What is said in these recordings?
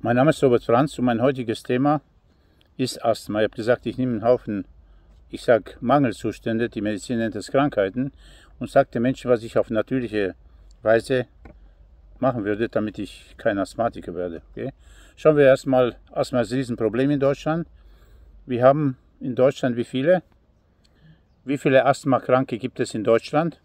Mein Name ist Robert Franz und mein heutiges Thema ist Asthma. Ich habe gesagt, ich nehme einen Haufen, Mangelzustände, die Medizin nennt es Krankheiten, und sage den Menschen, was ich auf natürliche Weise machen würde, damit ich kein Asthmatiker werde. Okay? Schauen wir erstmal, Asthma ist ein Riesenproblem in Deutschland. Wir haben in Deutschland wie viele? Wie viele Asthmakranke gibt es in Deutschland?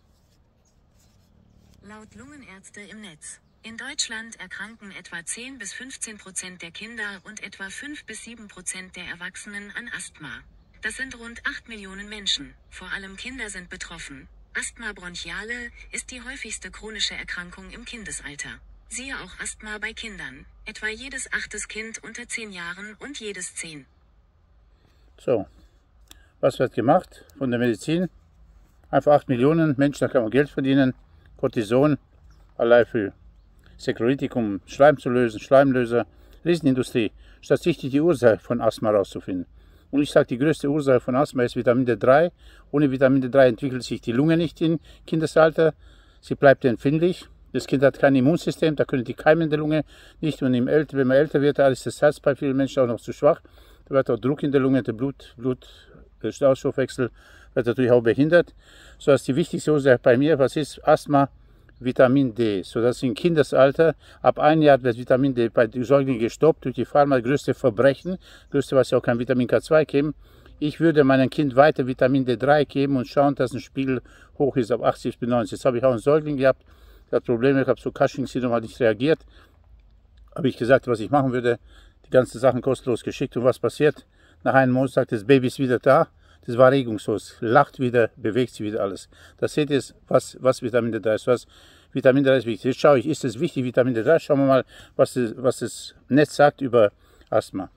Laut Lungenärzte im Netz. In Deutschland erkranken etwa 10 bis 15% der Kinder und etwa 5 bis 7% der Erwachsenen an Asthma. Das sind rund 8 Millionen Menschen. Vor allem Kinder sind betroffen. Asthma bronchiale ist die häufigste chronische Erkrankung im Kindesalter. Siehe auch Asthma bei Kindern. Etwa jedes 8. Kind unter 10 Jahren und jedes 10. So, was wird gemacht von der Medizin? Einfach 8 Millionen Menschen, da kann man Geld verdienen. Cortison, allein für Securitikum, Schleim zu lösen, Schleimlöser, Riesenindustrie, statt sich die Ursache von Asthma herauszufinden. Und ich sage, die größte Ursache von Asthma ist Vitamin D3. Ohne Vitamin D3 entwickelt sich die Lunge nicht im Kindesalter. Sie bleibt empfindlich. Das Kind hat kein Immunsystem, da können die Keime in der Lunge nicht. Und wenn man älter wird, da ist das Herz bei vielen Menschen auch noch zu schwach. Da wird auch Druck in der Lunge, der Blutstoffwechsel wird natürlich auch behindert. So dass die wichtigste Ursache bei mir, was ist Asthma? Vitamin D, sodass im Kindesalter ab 1 Jahr wird Vitamin D bei den Säuglingen gestoppt durch die Pharma, größte Verbrechen, größte, was ja auch kein Vitamin K2 geben. Ich würde meinem Kind weiter Vitamin D3 geben und schauen, dass ein Spiegel hoch ist auf 80 bis 90. Jetzt habe ich auch einen Säugling gehabt, der hat Probleme gehabt, so Cushing-Syndrom, hat nicht reagiert. Habe ich gesagt, was ich machen würde, die ganzen Sachen kostenlos geschickt. Und was passiert? Nach einem Monat sagt das Baby ist wieder da. Das war regungslos, lacht wieder, bewegt sich wieder alles. Das seht ihr, was Vitamin D3 ist. Was Vitamin D3 ist wichtig. Jetzt schaue ich, ist es wichtig, Vitamin D3? Schauen wir mal, was das Netz sagt über Asthma.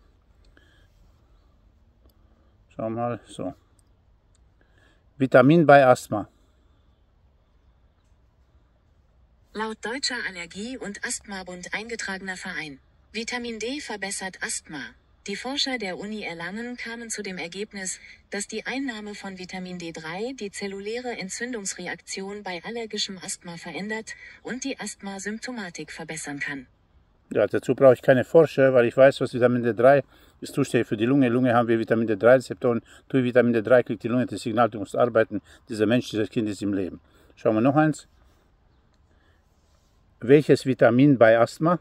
Schauen wir mal, so. Vitamin bei Asthma. Laut Deutscher Allergie- und Asthmabund eingetragener Verein. Vitamin D verbessert Asthma. Die Forscher der Uni Erlangen kamen zu dem Ergebnis, dass die Einnahme von Vitamin D3 die zelluläre Entzündungsreaktion bei allergischem Asthma verändert und die Asthma-Symptomatik verbessern kann. Ja, dazu brauche ich keine Forscher, weil ich weiß, was Vitamin D3 ist zuständig für die Lunge. Lunge haben wir Vitamin D3-Rezeptoren. Durch Vitamin D3 kriegt die Lunge das Signal, du musst arbeiten. Dieser Mensch, dieses Kind ist im Leben. Schauen wir noch eins. Welches Vitamin bei Asthma?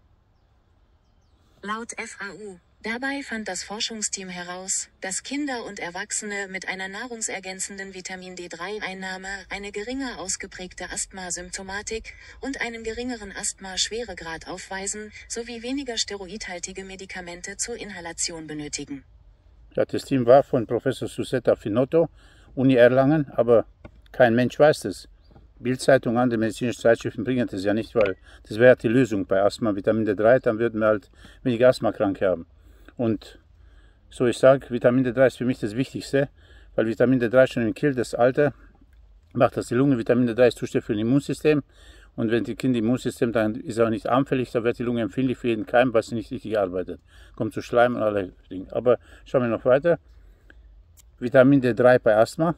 Laut FAU. Dabei fand das Forschungsteam heraus, dass Kinder und Erwachsene mit einer nahrungsergänzenden Vitamin D3-Einnahme eine geringer ausgeprägte Asthma-Symptomatik und einen geringeren Asthma-Schweregrad aufweisen, sowie weniger steroidhaltige Medikamente zur Inhalation benötigen. Ja, das Team war von Professor Susetta Finotto, Uni Erlangen, aber kein Mensch weiß das. Bildzeitung, andere medizinische Zeitschriften bringen das ja nicht, weil das wäre die Lösung bei Asthma, Vitamin D3, dann würden wir halt weniger Asthmakranke haben. Und so ich sage, Vitamin D3 ist für mich das Wichtigste, weil Vitamin D3 schon im Kindesalter macht das die Lunge. Vitamin D3 ist zuständig für das Immunsystem. Und wenn die Kinder Immunsystem, dann ist er auch nicht anfällig, dann wird die Lunge empfindlich für jeden Keim, was nicht richtig arbeitet. Kommt zu Schleim und alle Dinge. Aber schauen wir noch weiter. Vitamin D3 bei Asthma.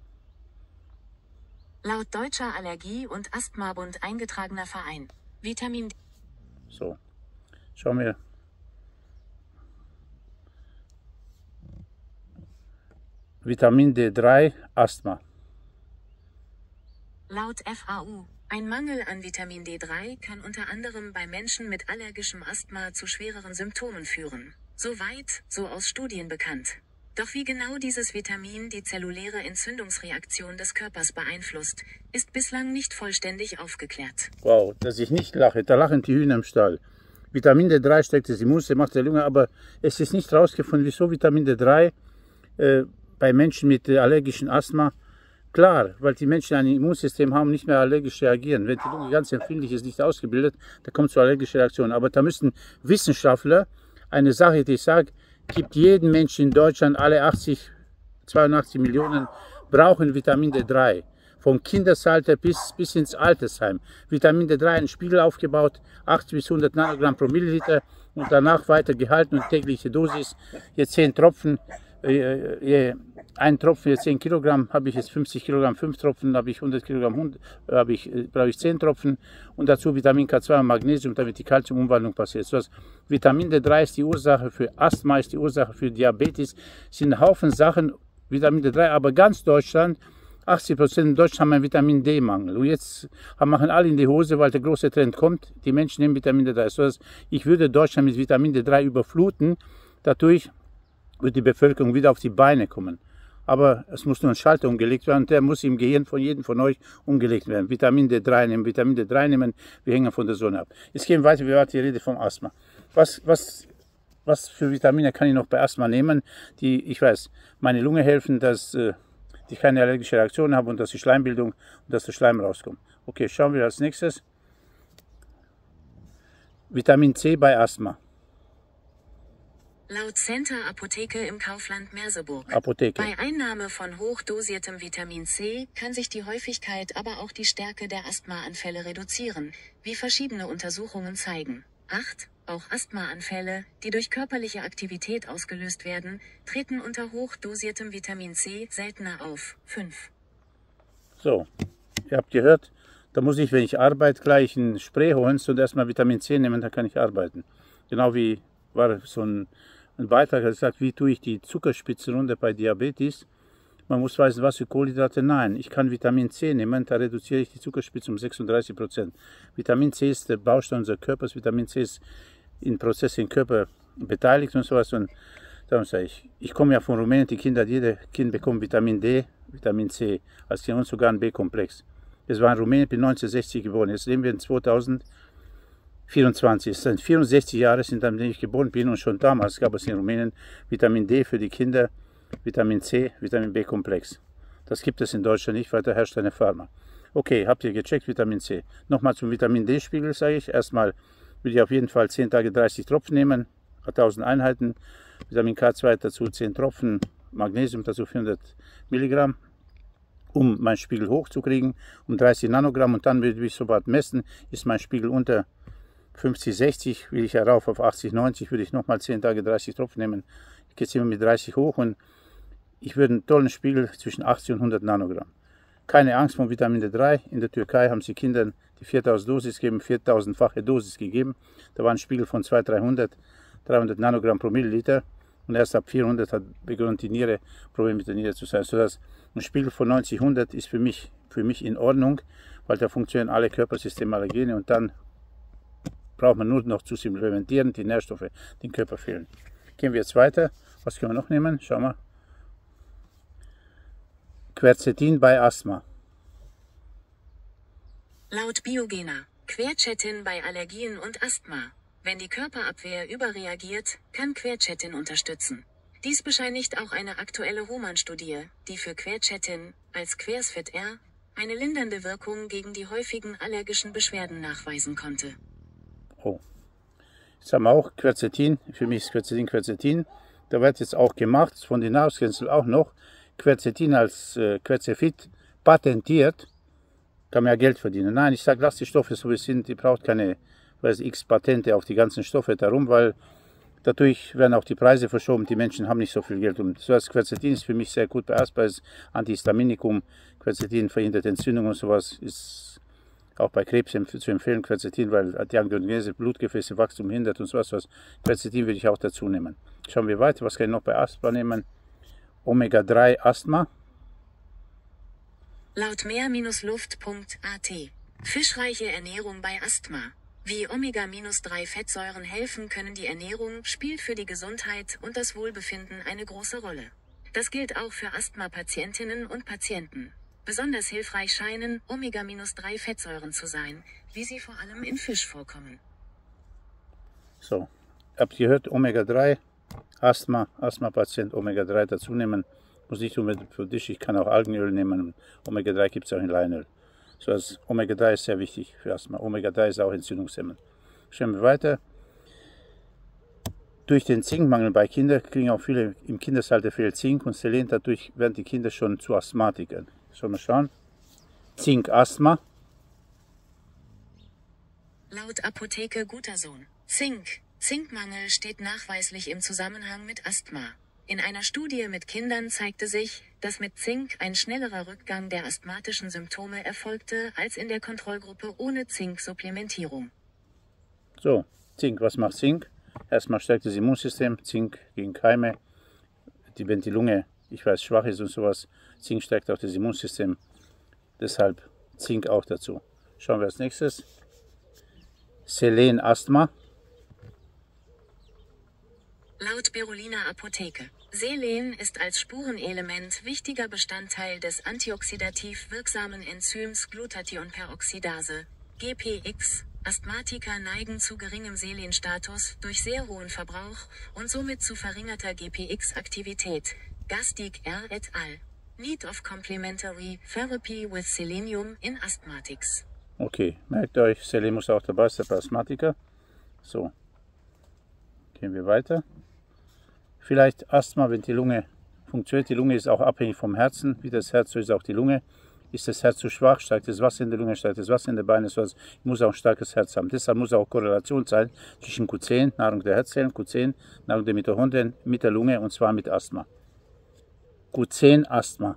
Laut Deutscher Allergie- und Asthmabund eingetragener Verein. Vitamin D. So, schauen wir. Vitamin D3, Asthma. Laut FAU. Ein Mangel an Vitamin D3 kann unter anderem bei Menschen mit allergischem Asthma zu schwereren Symptomen führen. Soweit, so aus Studien bekannt. Doch wie genau dieses Vitamin die zelluläre Entzündungsreaktion des Körpers beeinflusst, ist bislang nicht vollständig aufgeklärt. Wow, dass ich nicht lache, da lachen die Hühner im Stall. Vitamin D3 steckt das Immunsystem, macht der Lunge, aber es ist nicht herausgefunden, wieso Vitamin D3 bei Menschen mit allergischem Asthma, klar, weil die Menschen ein Immunsystem haben, nicht mehr allergisch reagieren. Wenn die Lunge ganz empfindlich ist, nicht ausgebildet, da kommt es zu allergischen Reaktionen. Aber da müssen Wissenschaftler eine Sache, die ich sage, gibt jedem Menschen in Deutschland, alle 82 Millionen, brauchen Vitamin D3. Vom Kindesalter bis ins Altersheim. Vitamin D3 einen Spiegel aufgebaut, 80 bis 100 Nanogramm pro Milliliter und danach weiter gehalten und tägliche Dosis, jetzt 10 Tropfen. Ein Tropfen für 10 Kilogramm, habe ich jetzt 50 Kilogramm, 5 Tropfen, habe ich 100 Kilogramm, brauche ich 10 Tropfen und dazu Vitamin K2 und Magnesium, damit die Kalziumumwandlung passiert. So was. Vitamin D3 ist die Ursache für Asthma, ist die Ursache für Diabetes, sind ein Haufen Sachen, Vitamin D3, aber ganz Deutschland, 80% in Deutschland haben einen Vitamin D-Mangel. Und jetzt machen alle in die Hose, weil der große Trend kommt, die Menschen nehmen Vitamin D3. So dass ich würde Deutschland mit Vitamin D3 überfluten, dadurch wird die Bevölkerung wieder auf die Beine kommen. Aber es muss nur ein Schalter umgelegt werden und der muss im Gehirn von jedem von euch umgelegt werden. Vitamin D3 nehmen, Vitamin D3 nehmen, wir hängen von der Sonne ab. Jetzt gehen wir weiter, wir hatten die Rede vom Asthma. Was für Vitamine kann ich noch bei Asthma nehmen, die, ich weiß, meine Lunge helfen, dass ich keine allergische Reaktion habe und dass die Schleimbildung und dass der Schleim rauskommt. Okay, schauen wir als nächstes. Vitamin C bei Asthma. Laut Center Apotheke im Kaufland Merseburg. Apotheke. Bei Einnahme von hochdosiertem Vitamin C kann sich die Häufigkeit, aber auch die Stärke der Asthmaanfälle reduzieren, wie verschiedene Untersuchungen zeigen. 8. Auch Asthmaanfälle, die durch körperliche Aktivität ausgelöst werden, treten unter hochdosiertem Vitamin C seltener auf. 5. So, ihr habt gehört, da muss ich, wenn ich arbeite, gleich ein Spray holen und erstmal Vitamin C nehmen, dann kann ich arbeiten. Genau wie war so ein Beitrag, der sagt, wie tue ich die Zuckerspitze runter bei Diabetes. Man muss wissen, was für Kohlenhydrate. Nein, ich kann Vitamin C nehmen, da reduziere ich die Zuckerspitze um 36%. Vitamin C ist der Baustein unseres Körpers, Vitamin C ist in Prozessen im Körper beteiligt und sowas. Und darum sage ich komme ja von Rumänien, jedes Kind bekommt Vitamin D, Vitamin C, als Kind und sogar ein B-Komplex. Das war in Rumänien, bin 1960 geboren, jetzt leben wir in 2024. Es sind 64 Jahre, seitdem ich geboren bin und schon damals gab es in Rumänien Vitamin D für die Kinder, Vitamin C, Vitamin B-Komplex. Das gibt es in Deutschland nicht, weil da herrscht eine Pharma. Okay, habt ihr gecheckt, Vitamin C. Nochmal zum Vitamin D-Spiegel sage ich. Erstmal würde ich auf jeden Fall 10 Tage 30 Tropfen nehmen, 1000 Einheiten. Vitamin K2 dazu 10 Tropfen, Magnesium dazu 400 Milligramm, um meinen Spiegel hochzukriegen, um 30 Nanogramm. Und dann würde ich sofort messen, ist mein Spiegel unter 50, 60, will ich ja rauf auf 80, 90, würde ich nochmal 10 Tage 30 Tropfen nehmen. Ich gehe jetzt immer mit 30 hoch und ich würde einen tollen Spiegel zwischen 80 und 100 Nanogramm. Keine Angst vor Vitamin D3. In der Türkei haben sie Kindern die 4000 Dosis gegeben, 4000-fache Dosis gegeben. Da war ein Spiegel von 200, 300 Nanogramm pro Milliliter. Und erst ab 400 hat begonnen die Niere, Probleme mit der Niere zu sein. Sodass ein Spiegel von 90, 100 ist für mich in Ordnung, weil da funktionieren alle Körpersysteme, alle Gene und dann braucht man nur noch zu supplementieren, die Nährstoffe den Körper fehlen. Gehen wir jetzt weiter. Was können wir noch nehmen? Schauen wir. Quercetin bei Asthma. Laut Biogena, Quercetin bei Allergien und Asthma. Wenn die Körperabwehr überreagiert, kann Quercetin unterstützen. Dies bescheinigt auch eine aktuelle Roman-Studie, die für Quercetin, als Quersfit-R, eine lindernde Wirkung gegen die häufigen allergischen Beschwerden nachweisen konnte. Oh. Jetzt haben wir auch Quercetin. Für mich ist Quercetin. Da wird jetzt auch gemacht, von den Nahrungskennzeichen auch noch, Quercetin als Quercefit patentiert. Kann man ja Geld verdienen. Nein, ich sage, lasst die Stoffe so wie sie sind. Ihr braucht keine x Patente auf die ganzen Stoffe darum, weil dadurch werden auch die Preise verschoben. Die Menschen haben nicht so viel Geld. Und so als Quercetin ist für mich sehr gut bei Asthma, ist Antihistaminikum. Quercetin verhindert Entzündung und sowas. Ist auch bei Krebs zu empfehlen, Quercetin, weil die Angiogenese, Blutgefäße, Wachstum hindert und sowas. Quercetin würde ich auch dazu nehmen. Schauen wir weiter. Was kann ich noch bei Asthma nehmen? Omega-3 Asthma. Laut mehr-luft.at. Fischreiche Ernährung bei Asthma. Wie Omega-3 Fettsäuren helfen können. Die Ernährung spielt für die Gesundheit und das Wohlbefinden eine große Rolle. Das gilt auch für Asthma-Patientinnen und Patienten. Besonders hilfreich scheinen Omega-3 Fettsäuren zu sein, wie sie vor allem in Fisch vorkommen. So, habt ihr gehört, Omega-3, Asthma-Patient Omega-3 dazu nehmen. Muss nicht unbedingt für dich, ich kann auch Algenöl nehmen. Omega-3 gibt es auch in Leinöl. So, also Omega-3 ist sehr wichtig für Asthma. Omega-3 ist auch entzündungshemmend. Schauen wir weiter. Durch den Zinkmangel bei Kindern kriegen auch viele im Kindesalter viel Zink und Selen. Dadurch werden die Kinder schon zu Asthmatikern. Sollen wir schauen? Zink-Asthma. Laut Apotheke Guter Sohn. Zinkmangel steht nachweislich im Zusammenhang mit Asthma. In einer Studie mit Kindern zeigte sich, dass mit Zink ein schnellerer Rückgang der asthmatischen Symptome erfolgte als in der Kontrollgruppe ohne Zinksupplementierung. So, Zink, was macht Zink? Erstmal stärkt das Immunsystem, Zink gegen Keime, wenn die Lunge, ich weiß, schwach ist und sowas, Zink stärkt auch das Immunsystem, deshalb Zink auch dazu. Schauen wir als nächstes. Selen Asthma. Laut Berolina Apotheke. Selen ist als Spurenelement wichtiger Bestandteil des antioxidativ wirksamen Enzyms Glutathionperoxidase, GPX. Asthmatiker neigen zu geringem Selenstatus durch sehr hohen Verbrauch und somit zu verringerter GPX-Aktivität. Gastig R. et al. Need of Complementary Therapy with Selenium in Asthmatics. Okay, merkt euch, Selen muss auch dabei sein bei Asthmatiker. So, gehen wir weiter. Vielleicht Asthma, wenn die Lunge funktioniert. Die Lunge ist auch abhängig vom Herzen. Wie das Herz, so ist auch die Lunge. Ist das Herz zu schwach, steigt das Wasser in der Lunge, steigt das Wasser in den Beinen. Ich muss auch ein starkes Herz haben. Deshalb muss auch Korrelation sein zwischen Q10, Nahrung der Herzzellen, Q10, Nahrung der Mitochondrien, mit der Lunge und zwar mit Asthma. Q10 Asthma.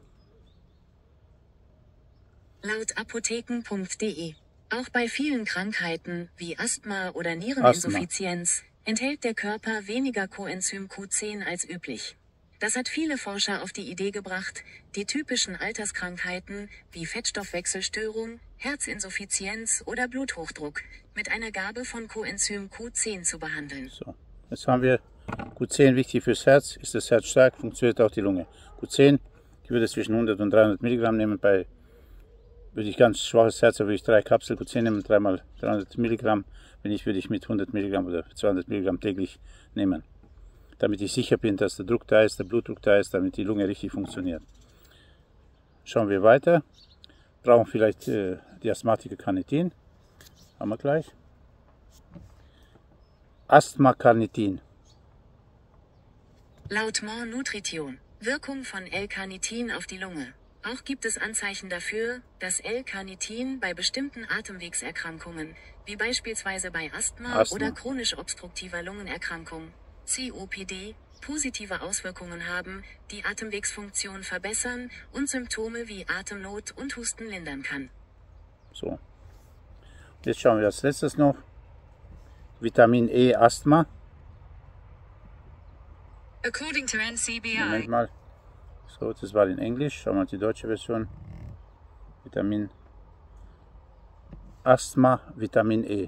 Laut apotheken.de. Auch bei vielen Krankheiten wie Asthma oder Niereninsuffizienz enthält der Körper weniger Coenzym Q10 als üblich. Das hat viele Forscher auf die Idee gebracht, die typischen Alterskrankheiten wie Fettstoffwechselstörung, Herzinsuffizienz oder Bluthochdruck mit einer Gabe von Coenzym Q10 zu behandeln. So, jetzt haben wir Q10 wichtig fürs Herz. Ist das Herz stark, funktioniert auch die Lunge. Q10, ich würde zwischen 100 und 300 Milligramm nehmen. Würde ich ganz schwaches Herz, würde ich 3 Kapseln Q10 nehmen, 3 mal 300 Milligramm. Wenn nicht, würde ich mit 100 Milligramm oder 200 Milligramm täglich nehmen. Damit ich sicher bin, dass der Druck da ist, der Blutdruck da ist, damit die Lunge richtig funktioniert. Schauen wir weiter. Brauchen vielleicht die Asthmatiker Carnitin. Haben wir gleich. Asthma-Carnitin. Laut More Nutrition. Wirkung von L-Carnitin auf die Lunge. Auch gibt es Anzeichen dafür, dass L-Carnitin bei bestimmten Atemwegserkrankungen, wie beispielsweise bei Asthma oder chronisch obstruktiver Lungenerkrankung, COPD, positive Auswirkungen haben, die Atemwegsfunktion verbessern und Symptome wie Atemnot und Husten lindern kann. So. Jetzt schauen wir als letztes noch Vitamin E Asthma. According to NCBI. Moment mal. So, das war in Englisch. Schauen wir mal die deutsche Version. Vitamin Asthma, Vitamin E.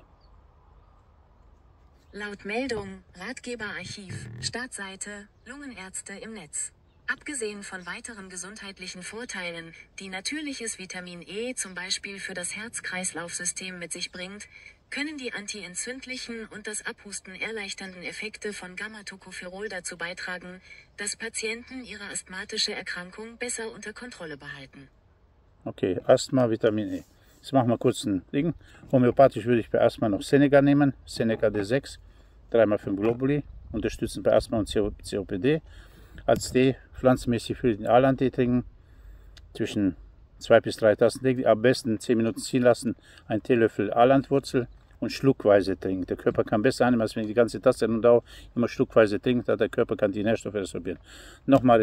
Laut Meldung, Ratgeberarchiv, Startseite, Lungenärzte im Netz. Abgesehen von weiteren gesundheitlichen Vorteilen, die natürliches Vitamin E zum Beispiel für das Herz-Kreislauf-System mit sich bringt, können die antientzündlichen und das Abhusten erleichternden Effekte von Gamma-Tocopherol dazu beitragen, dass Patienten ihre asthmatische Erkrankung besser unter Kontrolle behalten. Okay, Asthma, Vitamin E. Jetzt machen wir kurz ein Ding. Homöopathisch würde ich bei Asthma noch Seneca nehmen. Seneca D6, 3x5 Globuli, unterstützen bei Asthma und COPD. Als Tee, pflanzenmäßig für den Aalan-Tee trinken, zwischen 2 bis 3 Tassen täglich, am besten 10 Minuten ziehen lassen, ein Teelöffel Aalanwurzel und schluckweise trinken. Der Körper kann besser annehmen, als wenn ich die ganze Tasse und auch immer schluckweise trinkt, der Körper kann die Nährstoffe resorbieren. Nochmal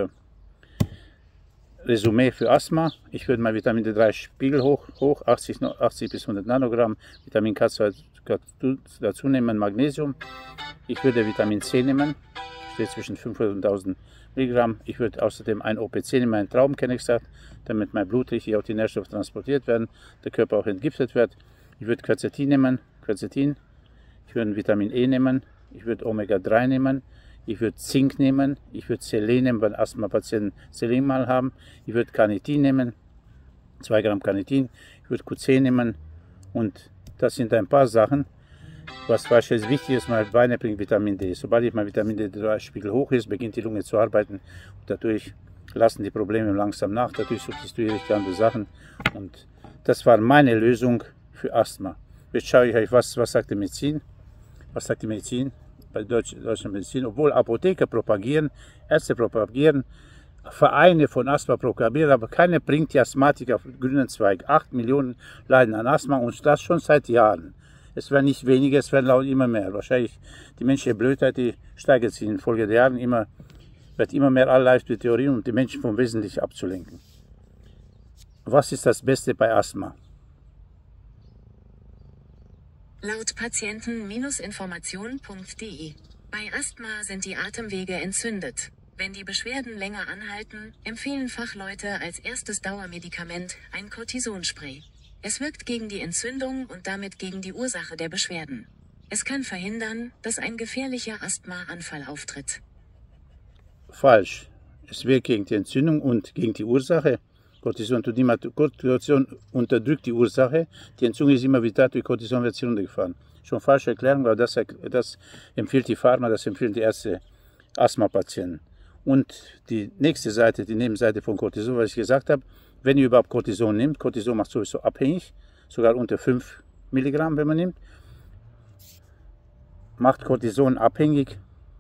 Resümee für Asthma. Ich würde mal Vitamin D3 Spiegel hoch 80 bis 100 Nanogramm, Vitamin K2 dazu nehmen, Magnesium. Ich würde Vitamin C nehmen, steht zwischen 500 und 1000 Milligramm. Ich würde außerdem ein OPC nehmen, einen Traubenkennextrakt, damit mein Blut richtig auch die Nährstoffe transportiert werden, der Körper auch entgiftet wird. Ich würde Quercetin nehmen, ich würde Vitamin E nehmen, ich würde Omega-3 nehmen, ich würde Zink nehmen, ich würde Selen nehmen, weil Asthma-Patienten Selen mal haben, ich würde Carnitin nehmen, 2 Gramm Carnitin, ich würde Q10 nehmen und das sind ein paar Sachen. Was wahrscheinlich wichtig ist, meine Beine bringt Vitamin D. Sobald ich mein Vitamin D3-Spiegel hoch ist, beginnt die Lunge zu arbeiten. Und dadurch lassen die Probleme langsam nach. Dadurch substituiere ich die anderen Sachen. Und das war meine Lösung für Asthma. Jetzt schaue ich euch, was sagt die Medizin? Was sagt die Medizin bei deutscher Medizin? Obwohl Apotheker propagieren, Ärzte propagieren, Vereine von Asthma propagieren, aber keiner bringt die Asthmatiker auf den grünen Zweig. 8 Millionen leiden an Asthma und das schon seit Jahren. Es werden nicht weniger, es werden laut immer mehr. Wahrscheinlich die menschliche Blödheit, die steigert sich in Folge der Jahre immer. wird immer mehr allleichte Theorien, um die Menschen vom Wesentlichen abzulenken. Was ist das Beste bei Asthma? Laut Patienten-information.de. Bei Asthma sind die Atemwege entzündet. Wenn die Beschwerden länger anhalten, empfehlen Fachleute als erstes Dauermedikament ein Cortisonspray. Es wirkt gegen die Entzündung und damit gegen die Ursache der Beschwerden. Es kann verhindern, dass ein gefährlicher Asthmaanfall auftritt. Falsch. Es wirkt gegen die Entzündung und gegen die Ursache. Cortison unterdrückt die Ursache. Die Entzündung ist immer wieder durch Cortison wird sie runtergefahren. Schon falsche Erklärung, aber das empfiehlt die Pharma, das empfehlen die Ärzte Asthma-Patienten. Und die nächste Seite, die Nebenseite von Cortison, was ich gesagt habe, wenn ihr überhaupt Cortison nimmt, Cortison macht sowieso abhängig, sogar unter 5 Milligramm, wenn man nimmt, macht Cortison abhängig.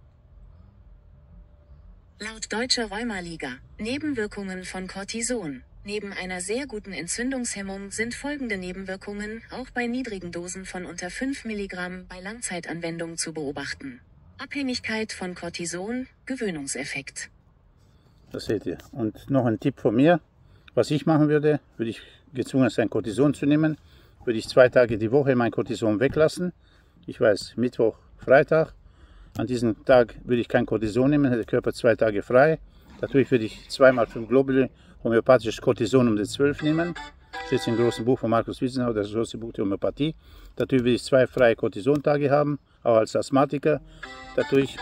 Laut Deutsche Rheumaliga. Nebenwirkungen von Cortison. Neben einer sehr guten Entzündungshemmung sind folgende Nebenwirkungen auch bei niedrigen Dosen von unter 5 Milligramm bei Langzeitanwendung zu beobachten. Abhängigkeit von Cortison, Gewöhnungseffekt. Das seht ihr. Und noch ein Tipp von mir, was ich machen würde ich gezwungen sein, Cortison zu nehmen, würde ich 2 Tage die Woche mein Cortison weglassen. Ich weiß, Mittwoch, Freitag. An diesem Tag würde ich kein Cortison nehmen, hätte der Körper 2 Tage frei. Natürlich würde ich 2x5 Globule homöopathisches Cortison um die 12 nehmen. Das ist im großen Buch von Markus Wiesenhauer, das große Buch der Homöopathie. Dadurch würde ich 2 freie Cortisontage haben, auch als Asthmatiker. Dadurch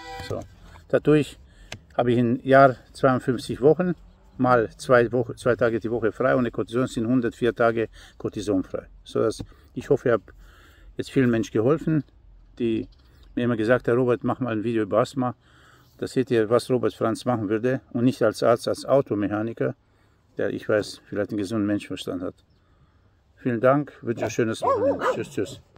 habe ich im Jahr 52 Wochen, mal 2 Tage die Woche frei. Ohne Cortison sind 104 Tage cortisonfrei. Ich hoffe, ich habe jetzt vielen Menschen geholfen, die mir immer gesagt haben, Robert, mach mal ein Video über Asthma. Da seht ihr, was Robert Franz machen würde und nicht als Arzt, als Automechaniker, der, ich weiß, vielleicht einen gesunden Menschenverstand hat. Vielen Dank, wünsche ein schönes Wochenende. Tschüss, tschüss.